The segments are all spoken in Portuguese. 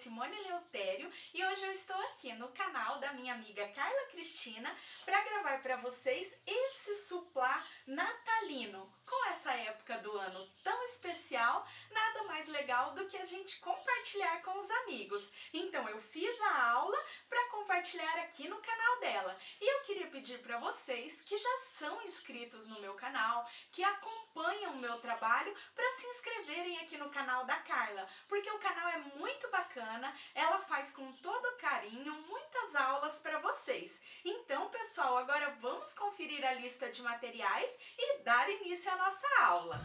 Simone Eleutério e hoje eu estou aqui no canal da minha amiga Carla Cristina para gravar para vocês esse suplá natalino. Com essa época do ano tão especial, nada mais legal do que a gente compartilhar com os amigos. Então eu fiz a aula para compartilhar aqui no canal dela. E eu queria pedir para vocês que já são inscritos no meu canal, que acompanham o meu trabalho, para se inscreverem aqui no canal da Carla, porque o canal é muito bacana, ela faz com todo carinho muitas aulas para vocês. Então, pessoal, agora vamos conferir a lista de materiais e dar início à nossa aula.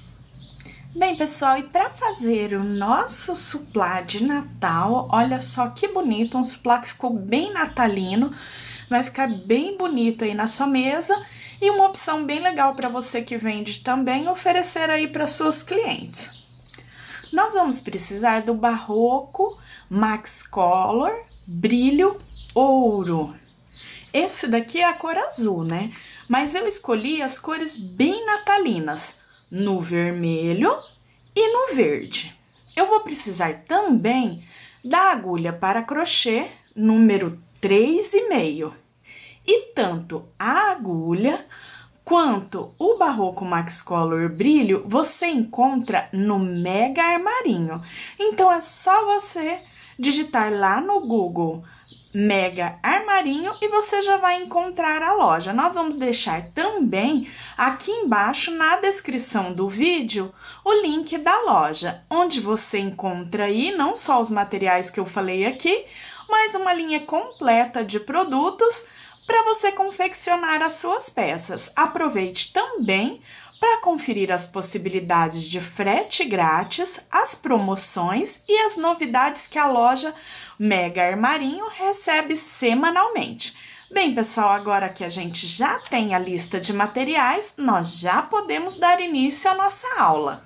Bem, pessoal, e para fazer o nosso suplá de Natal, olha só que bonito, um suplá que ficou bem natalino, vai ficar bem bonito aí na sua mesa e uma opção bem legal para você que vende também oferecer aí para suas clientes. Nós vamos precisar do Barroco Max Color Brilho Ouro. Esse daqui é a cor azul, né? Mas eu escolhi as cores bem natalinas, no vermelho e no verde. Eu vou precisar também da agulha para crochê número 3,5. E tanto a agulha quanto o Barroco Max Color Brilho você encontra no Mega Armarinho. Então é só você digitar lá no Google Mega Armarinho e você já vai encontrar a loja. Nós vamos deixar também aqui embaixo na descrição do vídeo o link da loja, onde você encontra aí não só os materiais que eu falei aqui, mas uma linha completa de produtos para você confeccionar as suas peças. Aproveite também para conferir as possibilidades de frete grátis, as promoções e as novidades que a loja Mega Armarinho recebe semanalmente. Bem, pessoal, agora que a gente já tem a lista de materiais, nós já podemos dar início à nossa aula.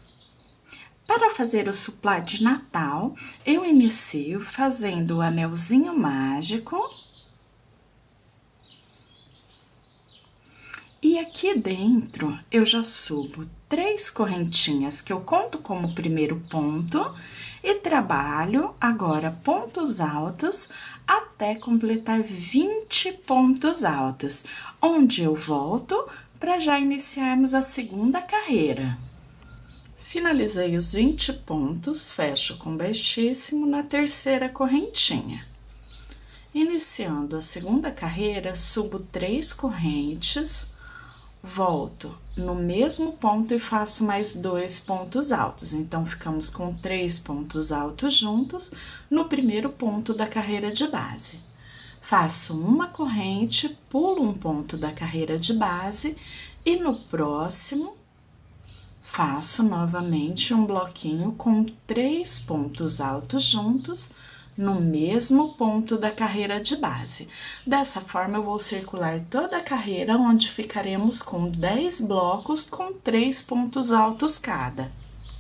Para fazer o suplá de Natal, eu inicio fazendo o anelzinho mágico. E aqui dentro eu já subo 3 correntinhas que eu conto como primeiro ponto e trabalho agora pontos altos até completar 20 pontos altos, onde eu volto para já iniciarmos a segunda carreira. Finalizei os 20 pontos, fecho com baixíssimo na terceira correntinha. Iniciando a segunda carreira, subo 3 correntes, volto no mesmo ponto e faço mais 2 pontos altos. Então, ficamos com 3 pontos altos juntos no primeiro ponto da carreira de base. Faço uma corrente, pulo um ponto da carreira de base e no próximo faço novamente um bloquinho com 3 pontos altos juntos no mesmo ponto da carreira de base. Dessa forma, eu vou circular toda a carreira, onde ficaremos com 10 blocos com 3 pontos altos cada.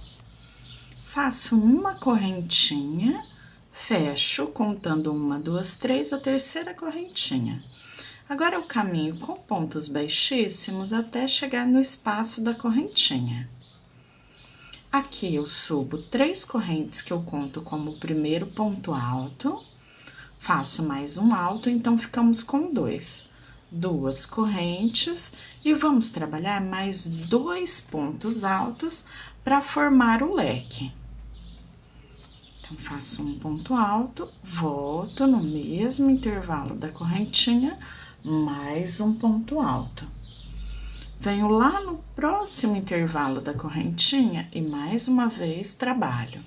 Faço uma correntinha, fecho, contando 1, 2, 3, a terceira correntinha. Agora, eu caminho com pontos baixíssimos até chegar no espaço da correntinha. Aqui eu subo 3 correntes que eu conto como primeiro ponto alto, faço mais um alto, então ficamos com 2 correntes e vamos trabalhar mais 2 pontos altos para formar o leque. Então, faço um ponto alto, volto no mesmo intervalo da correntinha, mais um ponto alto. Venho lá no próximo intervalo da correntinha e mais uma vez trabalho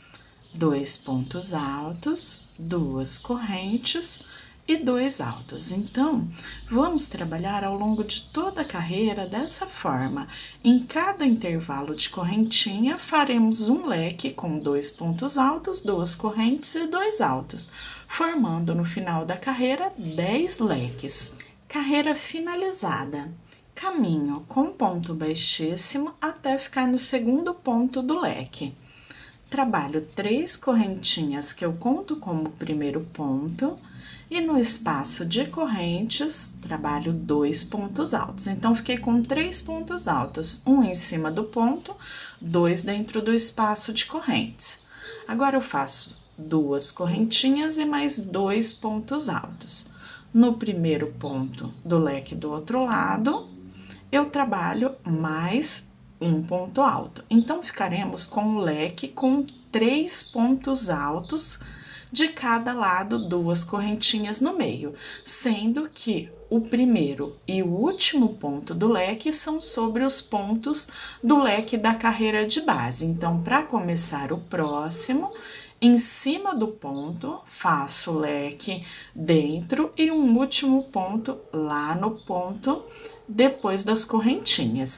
2 pontos altos, 2 correntes e 2 altos. Então, vamos trabalhar ao longo de toda a carreira dessa forma. Em cada intervalo de correntinha, faremos um leque com 2 pontos altos, 2 correntes e 2 altos, formando no final da carreira 10 leques. Carreira finalizada. Caminho com ponto baixíssimo até ficar no segundo ponto do leque. Trabalho 3 correntinhas que eu conto como primeiro ponto e no espaço de correntes trabalho 2 pontos altos. Então, fiquei com 3 pontos altos, um em cima do ponto, 2 dentro do espaço de correntes. Agora, eu faço 2 correntinhas e mais 2 pontos altos. No primeiro ponto do leque do outro lado, eu trabalho mais um ponto alto. Então, ficaremos com o leque com 3 pontos altos de cada lado, 2 correntinhas no meio, sendo que o primeiro e o último ponto do leque são sobre os pontos do leque da carreira de base. Então, para começar o próximo, em cima do ponto, faço o leque dentro e um último ponto lá no ponto depois das correntinhas.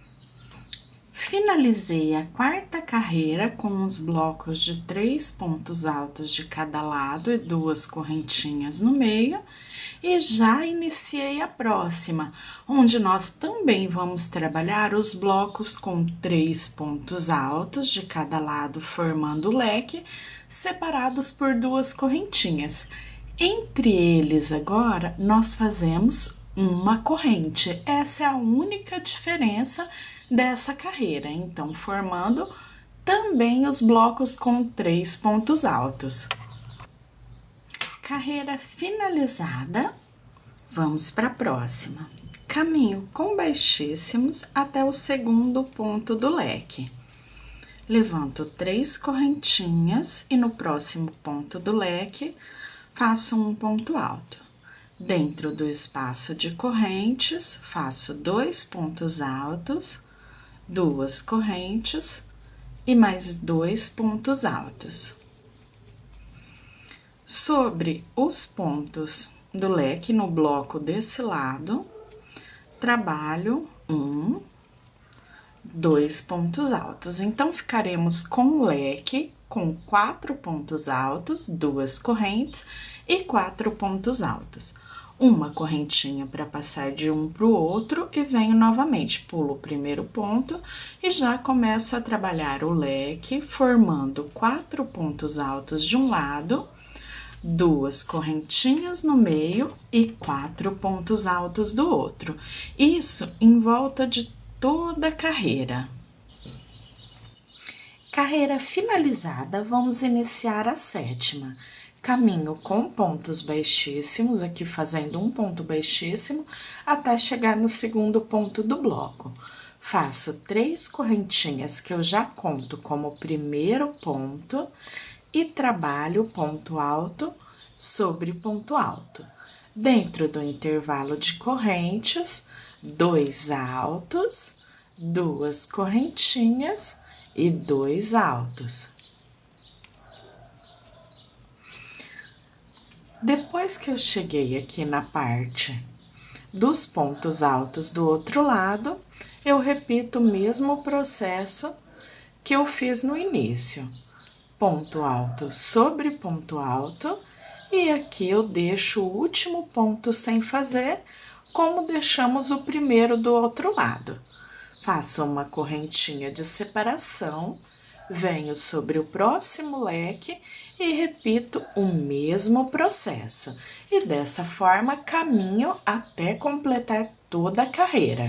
Finalizei a quarta carreira com os blocos de 3 pontos altos de cada lado e 2 correntinhas no meio. E já iniciei a próxima, onde nós também vamos trabalhar os blocos com 3 pontos altos de cada lado, formando o leque, separados por 2 correntinhas. Entre eles, agora, nós fazemos uma corrente. Essa é a única diferença dessa carreira, então, formando também os blocos com 3 pontos altos. Carreira finalizada, vamos para a próxima. Caminho com baixíssimos até o segundo ponto do leque. Levanto 3 correntinhas e no próximo ponto do leque, faço um ponto alto. Dentro do espaço de correntes, faço 2 pontos altos, 2 correntes e mais 2 pontos altos. Sobre os pontos do leque no bloco desse lado, trabalho 1, 2 pontos altos. Então, ficaremos com o leque com 4 pontos altos, 2 correntes e 4 pontos altos. Uma correntinha para passar de um para o outro e venho novamente, pulo o primeiro ponto e já começo a trabalhar o leque, formando 4 pontos altos de um lado, 2 correntinhas no meio e 4 pontos altos do outro. Isso em volta de toda a carreira. Carreira finalizada, vamos iniciar a sétima. Caminho com pontos baixíssimos, aqui fazendo um ponto baixíssimo, até chegar no segundo ponto do bloco. Faço 3 correntinhas que eu já conto como primeiro ponto e trabalho ponto alto sobre ponto alto. Dentro do intervalo de correntes, 2 altos, 2 correntinhas e 2 altos. Depois que eu cheguei aqui na parte dos pontos altos do outro lado, eu repito o mesmo processo que eu fiz no início. Ponto alto sobre ponto alto, e aqui eu deixo o último ponto sem fazer, como deixamos o primeiro do outro lado. Faço uma correntinha de separação, venho sobre o próximo leque e repito o mesmo processo. E dessa forma, caminho até completar toda a carreira.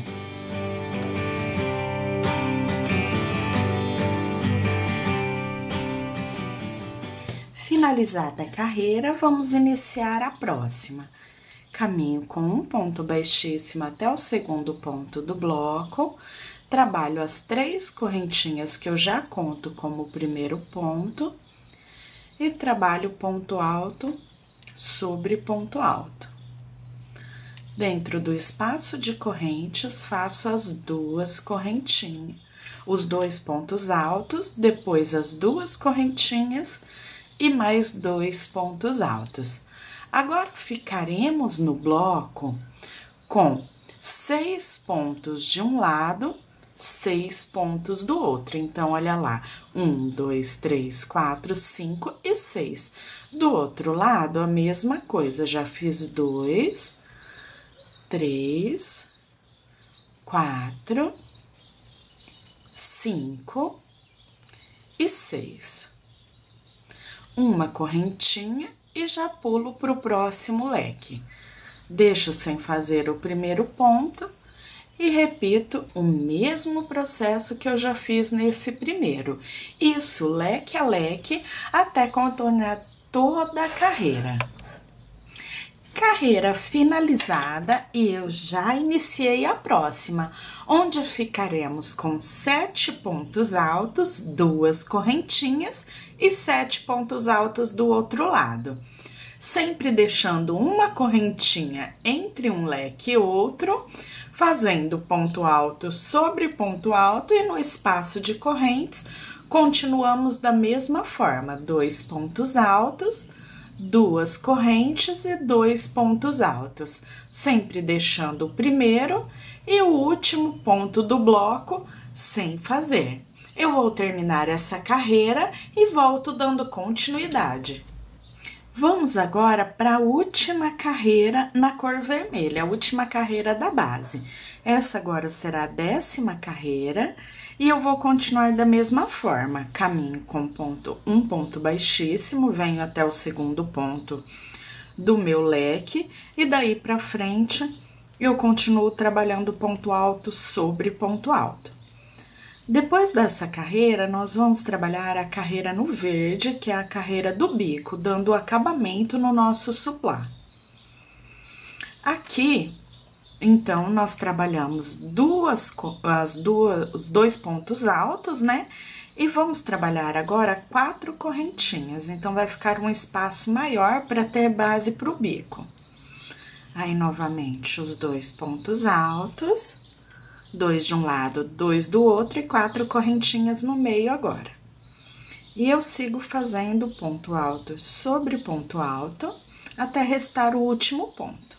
Finalizada a carreira, vamos iniciar a próxima. Caminho com um ponto baixíssimo até o segundo ponto do bloco, trabalho as 3 correntinhas que eu já conto como primeiro ponto e trabalho ponto alto sobre ponto alto. Dentro do espaço de correntes, faço as 2 correntinhas, os 2 pontos altos, depois as 2 correntinhas e mais 2 pontos altos. Agora, ficaremos no bloco com 6 pontos de um lado, 6 pontos do outro. Então, olha lá, 1, 2, 3, 4, 5 e 6. Do outro lado, a mesma coisa, já fiz 2, 3, 4, 5 e 6. Uma correntinha e já pulo para o próximo leque. Deixo sem fazer o primeiro ponto e repito o mesmo processo que eu já fiz nesse primeiro. Isso leque a leque até contornar toda a carreira. Carreira finalizada e eu já iniciei a próxima, onde ficaremos com 7 pontos altos, 2 correntinhas e 7 pontos altos do outro lado. Sempre deixando uma correntinha entre um leque e outro, fazendo ponto alto sobre ponto alto e no espaço de correntes, continuamos da mesma forma, 2 pontos altos, 2 correntes e 2 pontos altos, sempre deixando o primeiro e o último ponto do bloco sem fazer. Eu vou terminar essa carreira e volto dando continuidade. Vamos agora para a última carreira na cor vermelha, a última carreira da base. Essa agora será a 10ª carreira e eu vou continuar da mesma forma. Caminho com um ponto baixíssimo, venho até o segundo ponto do meu leque e daí para frente eu continuo trabalhando ponto alto sobre ponto alto. Depois dessa carreira, nós vamos trabalhar a carreira no verde, que é a carreira do bico, dando acabamento no nosso suplá. Aqui, então, nós trabalhamos os 2 pontos altos, né? E vamos trabalhar agora 4 correntinhas, então vai ficar um espaço maior para ter base para o bico. Aí, novamente, os 2 pontos altos. 2 de um lado, 2 do outro e 4 correntinhas no meio agora. E eu sigo fazendo ponto alto sobre ponto alto até restar o último ponto.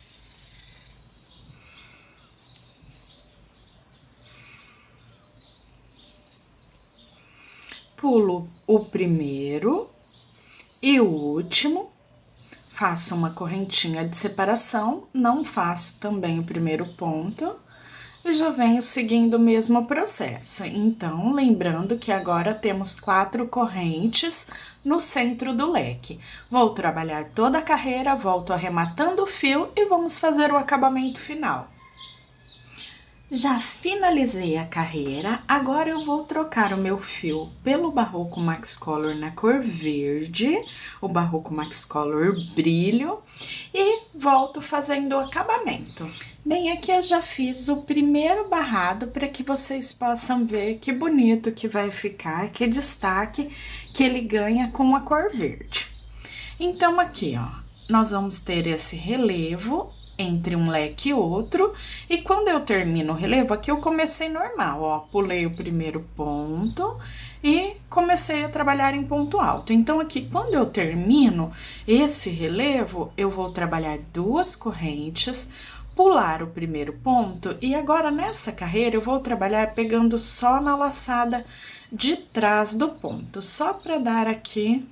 Pulo o primeiro e o último, faço uma correntinha de separação, não faço também o primeiro ponto. E já venho seguindo o mesmo processo. Então, lembrando que agora temos 4 correntes no centro do leque. Vou trabalhar toda a carreira, volto arrematando o fio e vamos fazer o acabamento final. Já finalizei a carreira, agora eu vou trocar o meu fio pelo Barroco Max Color na cor verde, o Barroco Max Color brilho, e volto fazendo o acabamento. Bem, aqui eu já fiz o primeiro barrado para que vocês possam ver que bonito que vai ficar, que destaque que ele ganha com a cor verde. Então, aqui, ó, nós vamos ter esse relevo entre um leque e outro, e quando eu termino o relevo, aqui eu comecei normal, ó, pulei o primeiro ponto e comecei a trabalhar em ponto alto. Então, aqui, quando eu termino esse relevo, eu vou trabalhar 2 correntes, pular o primeiro ponto, e agora nessa carreira eu vou trabalhar pegando só na laçada de trás do ponto, só para dar aqui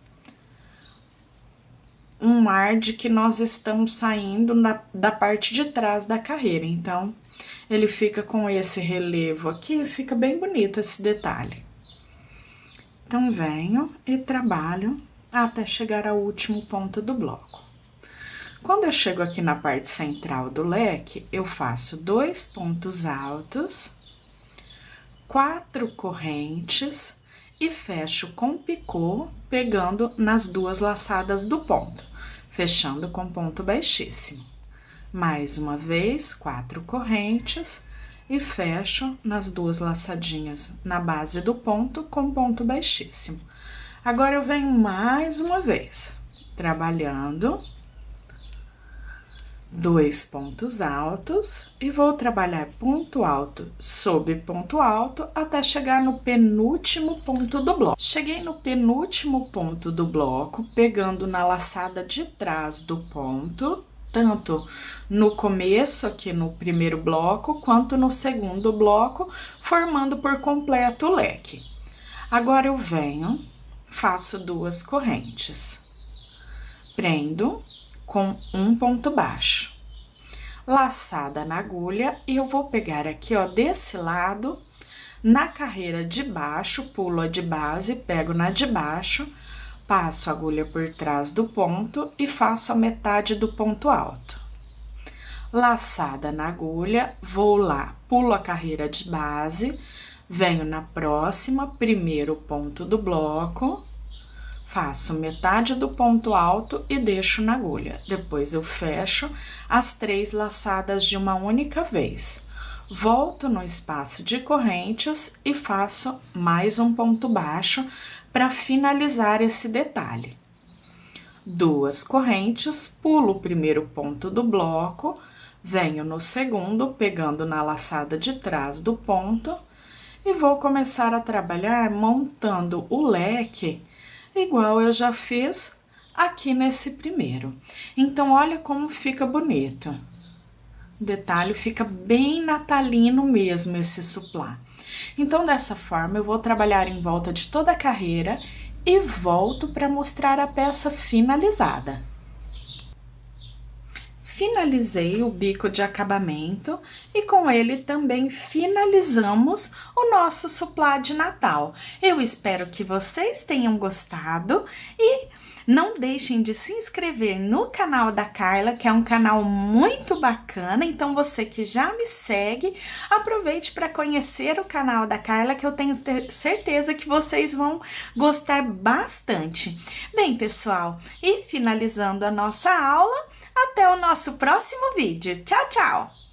um ar de que nós estamos saindo da parte de trás da carreira. Então, ele fica com esse relevo aqui, fica bem bonito esse detalhe. Então, venho e trabalho até chegar ao último ponto do bloco. Quando eu chego aqui na parte central do leque, eu faço 2 pontos altos, 4 correntes e fecho com picô, pegando nas 2 laçadas do ponto, fechando com ponto baixíssimo. Mais uma vez, 4 correntes e fecho nas 2 laçadinhas na base do ponto com ponto baixíssimo. Agora, eu venho mais uma vez, trabalhando 2 pontos altos e vou trabalhar ponto alto sobre ponto alto até chegar no penúltimo ponto do bloco. Cheguei no penúltimo ponto do bloco, pegando na laçada de trás do ponto, tanto no começo, aqui no primeiro bloco, quanto no segundo bloco, formando por completo o leque. Agora, eu venho, faço 2 correntes, prendo com um ponto baixo, laçada na agulha, e eu vou pegar aqui, ó, desse lado, na carreira de baixo, pulo a de base, pego na de baixo, passo a agulha por trás do ponto e faço a metade do ponto alto. laçada na agulha, vou lá, pulo a carreira de base, venho na próxima, primeiro ponto do bloco, faço metade do ponto alto e deixo na agulha. Depois eu fecho as 3 laçadas de uma única vez. Volto no espaço de correntes e faço mais um ponto baixo para finalizar esse detalhe. 2 correntes, pulo o primeiro ponto do bloco, venho no segundo, pegando na laçada de trás do ponto, e vou começar a trabalhar montando o leque, igual eu já fiz aqui nesse primeiro. Então, olha como fica bonito. O detalhe fica bem natalino mesmo esse suplá. Então, dessa forma, eu vou trabalhar em volta de toda a carreira e volto para mostrar a peça finalizada. Finalizei o bico de acabamento e com ele também finalizamos o nosso suplá de Natal. Eu espero que vocês tenham gostado e não deixem de se inscrever no canal da Carla, que é um canal muito bacana. Então, você que já me segue, aproveite para conhecer o canal da Carla, que eu tenho certeza que vocês vão gostar bastante. Bem, pessoal, e finalizando a nossa aula, até o nosso próximo vídeo. Tchau, tchau!